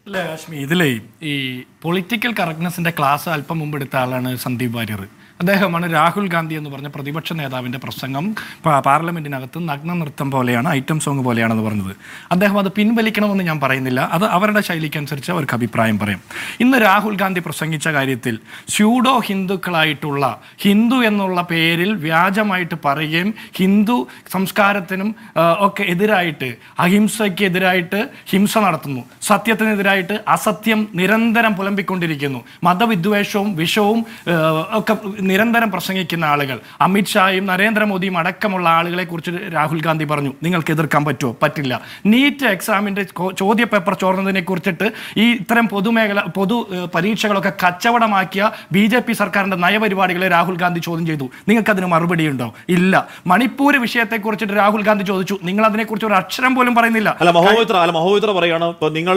അല്ല കാശ്മീർ ഇതിലേ ഈ പൊളിറ്റിക്കൽ കറക്റ്റ്നെസിന്റെ ക്ലാസ് അല്പം മുമ്പ് എടുത്ത ആളാണ് സന്ദീപ് വാര്യർ. അദ്ദേഹമാണ് രാഹുൽ ഗാന്ധി എന്ന് പറഞ്ഞ പ്രതിപക്ഷ നേതാവിൻ്റെ പ്രസംഗം പാർലമെന്റിനകത്ത് നഗ്ന നൃത്തം പോലെയാണ്, ഐറ്റം സോങ് പോലെയാണെന്ന് പറഞ്ഞത്. അദ്ദേഹം അത് പിൻവലിക്കണമെന്ന് ഞാൻ പറയുന്നില്ല, അത് അവരുടെ ശൈലിക്കനുസരിച്ച് അവർക്ക് അഭിപ്രായം പറയാം. ഇന്ന് രാഹുൽ ഗാന്ധി പ്രസംഗിച്ച കാര്യത്തിൽ സ്യൂഡോ ഹിന്ദുക്കളായിട്ടുള്ള ഹിന്ദു എന്നുള്ള പേരിൽ വ്യാജമായിട്ട് പറയുകയും ഹിന്ദു സംസ്കാരത്തിനും ഒക്കെ എതിരായിട്ട്, അഹിംസയ്ക്ക് എതിരായിട്ട് ഹിംസ നടത്തുന്നു, സത്യത്തിനെതിരായിട്ട് അസത്യം നിരന്തരം പുലമ്പിക്കൊണ്ടിരിക്കുന്നു, മതവിദ്വേഷവും വിഷവും ഒക്കെ നിരന്തരം പ്രസംഗിക്കുന്ന ആളുകൾ, അമിത്ഷായും നരേന്ദ്രമോദിയും അടക്കമുള്ള ആളുകളെ കുറിച്ച് രാഹുൽ ഗാന്ധി പറഞ്ഞു, നിങ്ങൾക്ക് എതിർക്കാൻ പറ്റുമോ? പറ്റില്ല. നീറ്റ് എക്സാമിന്റെ ചോദ്യ പേപ്പർ ചോർന്നതിനെ കുറിച്ചിട്ട് ഈ ഇത്തരം പൊതു പരീക്ഷകളൊക്കെ കച്ചവടമാക്കിയ BJP സർക്കാരിന്റെ നയപരിപാടികളെ രാഹുൽ ഗാന്ധി ചോദ്യം ചെയ്തു. നിങ്ങൾക്ക് അതിന് മറുപടി ഉണ്ടോ? ഇല്ല. മണിപ്പൂർ വിഷയത്തെ കുറിച്ചിട്ട് രാഹുൽ ഗാന്ധി ചോദിച്ചു, നിങ്ങൾ അതിനെക്കുറിച്ച് ഒരു അക്ഷരം പോലും പറയുന്നില്ല. മഹോമിത്ര പറയാണ്,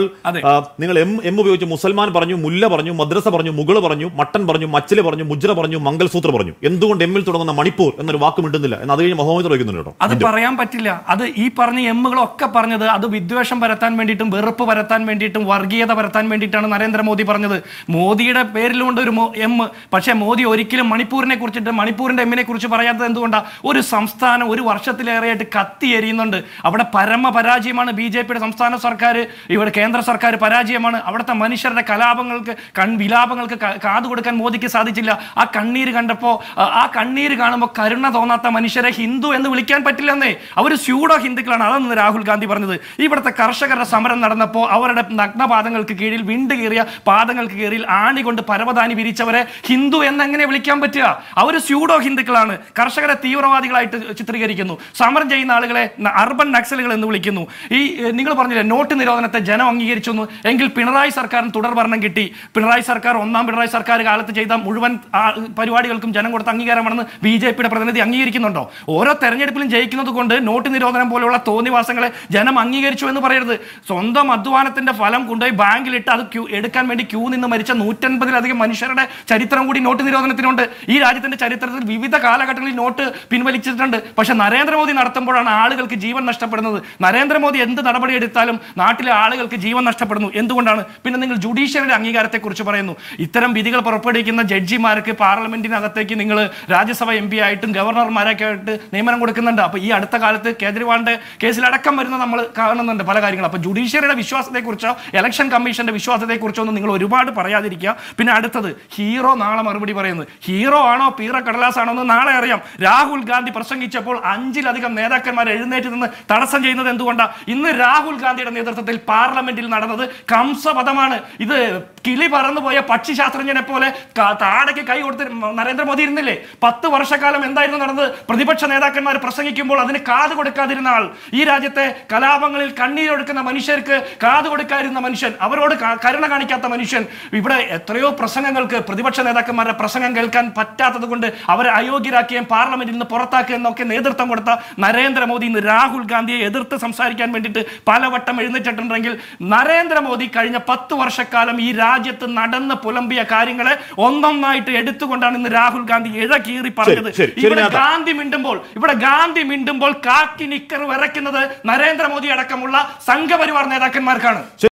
നിങ്ങൾ എം ഉപയോഗിച്ച് മുസൽമാൻ പറഞ്ഞു, മുല്ല പറഞ്ഞു, മദ്രസ പറഞ്ഞു, മുഗൾ പറഞ്ഞു, മട്ടൻ പറഞ്ഞു, മച്ചില് പറഞ്ഞു, മുജ്ര പറഞ്ഞു, മംഗൽസൂത്ര പറഞ്ഞു. എന്തുകൊണ്ട് എമ്മിൽ തുടങ്ങുന്ന മണിപ്പൂർ എന്നൊരു വാക്ക് മിണ്ടുന്നില്ല എന്ന് അത് കഴിഞ്ഞ് മഹോമിത്ര വയ്ക്കുന്നുണ്ട്. അത് പറയാൻ പറ്റില്ല. അത് ഈ പറഞ്ഞ എമ്മുകളൊക്കെ പറഞ്ഞത് അത് വിദ്വേഷം പരത്താൻ വേണ്ടിയിട്ടും വെറുപ്പ് പരത്താൻ വേണ്ടിയിട്ടും വർഗീയത പരത്താൻ വേണ്ടിയിട്ടാണ് നരേന്ദ്രമോദി പറഞ്ഞത്. മോദിയുടെ പേരിലുണ്ട് ഒരു എം. പക്ഷേ മോദി ഒരിക്കലും മണിപ്പൂരിനെ കുറിച്ചിട്ട്, മണിപ്പൂരിന്റെ എമ്മിനെ കുറിച്ച് പറയാത്തത് എന്തുകൊണ്ടാണ്? ഒരു സംസ്ഥാനം ഒരു വർഷത്തിലേറെയായിട്ട് കത്തി എരിയുന്നുണ്ട്. അവിടെ പരാജയമാണ് BJPയുടെ സംസ്ഥാന സർക്കാർ, ഇവിടെ കേന്ദ്ര സർക്കാർ പരാജയമാണ്. അവിടുത്തെ മനുഷ്യരുടെ കലാപങ്ങൾക്ക് വിലാപങ്ങൾക്ക് കാതു കൊടുക്കാൻ മോദിക്ക് സാധിച്ചില്ല. ആ കണ്ണീര് കണ്ടപ്പോൾ, ആ കണ്ണീര് കാണുമ്പോൾ കരുണ തോന്നാത്ത മനുഷ്യരെ ഹിന്ദു എന്ന് വിളിക്കാൻ പറ്റില്ലെന്നേ. അവർ സ്യൂഡോ ഹിന്ദുക്കളാണ്. അതെന്ന് രാഹുൽ ഗാന്ധി പറഞ്ഞത്. ഇവിടുത്തെ കർഷകരുടെ സമരം നടന്നപ്പോൾ അവരുടെ നഗ്നപാദങ്ങൾക്ക് കീഴിൽ, വിണ്ട് കീറിയ പാദങ്ങൾക്ക് കീഴിൽ ആണി കൊണ്ട് പരവതാനി വിരിച്ചവരെ ഹിന്ദു എന്നെങ്ങനെ വിളിക്കാൻ പറ്റുക? അവർ സ്യൂഡോ ഹിന്ദുക്കളാണ്. കർഷകരെ തീവ്രവാദികളായിട്ട് ചിത്രീകരിക്കുന്നു. സമരം ചെയ്യുന്ന ആളുകളെ അർബൻ നക്സലുകൾ എന്ന് വിളിക്കുന്നു. ഈ നിങ്ങൾ പറഞ്ഞില്ലേ നോട്ട് നിരോധനത്തെ ജനം അംഗീകരിച്ചു എന്ന്, എങ്കിൽ പിണറായി സർക്കാരിന് തുടർ ഭരണം കിട്ടി. പിണറായി സർക്കാർ, ഒന്നാം പിണറായി സർക്കാർ കാലത്ത് ചെയ്ത മുഴുവൻ പരിപാടികൾക്കും ജനം കൊടുത്ത അംഗീകാരമാണെന്ന് BJPയുടെ പ്രതിനിധി അംഗീകരിക്കുന്നുണ്ടോ? ഓരോ തെരഞ്ഞെടുപ്പിലും ജയിക്കുന്നത് കൊണ്ട് നോട്ട് നിരോധനം പോലെയുള്ള തോന്നിവാസങ്ങളെ ജനം അംഗീകരിച്ചു എന്ന് പറയരുത്. സ്വന്തം അധ്വാനത്തിന്റെ ഫലം കൊണ്ടുപോയി ബാങ്കിലിട്ട് അത് എടുക്കാൻ വേണ്ടി ക്യൂ നിന്ന് മരിച്ച 150-ലധികം മനുഷ്യരുടെ ചരിത്രം കൂടി നോട്ട് നിരോധനത്തിനുണ്ട്. ഈ രാജ്യത്തിന്റെ ചരിത്രത്തിൽ വിവിധ കാലഘട്ടങ്ങളിൽ നോട്ട് പിൻവലിച്ചിട്ടുണ്ട്. പക്ഷെ നരേന്ദ്രമോദി നടത്തുമ്പോഴാണ് ആളുകൾക്ക് ജീവൻ നഷ്ടപ്പെടുന്നത്. നരേന്ദ്രമോദി എന്ത് നടപടി എടുത്താലും നാട്ടിലെ ആളുകൾക്ക് ജീവൻ നഷ്ടപ്പെടുന്നു. എന്തുകൊണ്ടാണ്? പിന്നെ നിങ്ങൾ ജുഡീഷ്യറിയുടെ അംഗീകാരത്തെ കുറിച്ച് പറയുന്നു. ഇത്തരം വിധികൾ പുറപ്പെടുവിക്കുന്ന ജഡ്ജിമാർക്ക് പാർലമെന്റിനകത്തേക്ക് നിങ്ങൾ രാജ്യസഭ MP ആയിട്ടും ഗവർണർമാരൊക്കെ ആയിട്ട് നിയമനം കൊടുക്കുന്നുണ്ട്. അപ്പോൾ ഈ അടുത്ത കാലത്ത് കേജ്രിവാളിന്റെ കേസിലടക്കം വരുന്ന നമ്മൾ കാണുന്നുണ്ട് പല കാര്യങ്ങളും. അപ്പോൾ ജുഡീഷ്യറിയുടെ വിശ്വാസത്തെക്കുറിച്ചോ ഇലക്ഷൻ കമ്മീഷന്റെ വിശ്വാസത്തെക്കുറിച്ചോ ഒന്നും നിങ്ങൾ ഒരുപാട് പറയാതിരിക്കുക. പിന്നെ അടുത്തത്, ഹീറോ നാളെ മറുപടി പറയുന്നത്. ഹീറോ ആണോ പീറ കടലാസാണോ എന്ന് നാളെ അറിയാം. രാഹുൽ ഗാന്ധി പ്രസംഗിച്ചപ്പോൾ 5-ലധികം നേതാക്കന്മാർ എഴുന്നേറ്റ് നിന്ന് തടസ്സം ചെയ്യുന്നത് എന്തുകൊണ്ടാണ്? ഇന്ന് രാഹുൽ ഗാന്ധിയുടെ നേതൃത്വത്തിൽ പാർലമെന്റിൽ നടന്നത് കംസപഥമാണ്. ഇത് കിളി പറന്നുപോയ പക്ഷിശാസ്ത്രജ്ഞനെ പോലെ താടയ്ക്ക് കൈ കൊടുത്ത് നരേന്ദ്രമോദി ഇരുന്നില്ലേ? 10 വർഷക്കാലം എന്തായിരുന്നു നടന്നത്? പ്രതിപക്ഷ നേതാക്കന്മാർ പ്രസംഗിക്കുമ്പോൾ അതിന് കാത് കൊടുക്കാതിരുന്ന ആൾ, ഈ രാജ്യത്തെ കലാപങ്ങളിൽ കണ്ണീരൊഴുക്കുന്ന മനുഷ്യർക്ക് കാത് കൊടുക്കാതിരുന്ന മനുഷ്യൻ, അവരോട് കരുണ കാണിക്കാത്ത മനുഷ്യൻ. ഇവിടെ എത്രയോ പ്രസംഗങ്ങൾക്ക് പ്രതിപക്ഷ നേതാക്കന്മാരുടെ പ്രസംഗം കേൾക്കാൻ പറ്റാത്തത് കൊണ്ട് അവരെ അയോഗ്യരാക്കുകയും പാർലമെന്റിൽ നിന്ന് പുറത്താക്കുകയും എന്നൊക്കെ നേതൃത്വം കൊടുത്ത നരേന്ദ്രമോദി ഇന്ന് രാഹുൽ ഗാന്ധിയെ എതിർത്ത് സംസാരിക്കാൻ വേണ്ടിയിട്ട് പലവട്ടം എഴുന്നേറ്റിട്ടുണ്ടെങ്കിൽ, നരേന്ദ്രമോദി കഴിഞ്ഞ 10 വർഷക്കാലം ഈ രാജ്യത്ത് നടന്ന് പുലമ്പിയ കാര്യങ്ങളെ ഒന്നൊന്നായിട്ട് എടുത്തുകൊണ്ടാണ് ഇന്ന് രാഹുൽ ഗാന്ധി ഇഴകീറി പറഞ്ഞത്. ഇവിടെ ഗാന്ധി മിണ്ടുമ്പോൾ കാക്കി നിക്കർ വിറയ്ക്കുന്നത് നരേന്ദ്രമോദി അടക്കമുള്ള സംഘപരിവാർ നേതാക്കന്മാർക്കാണ്.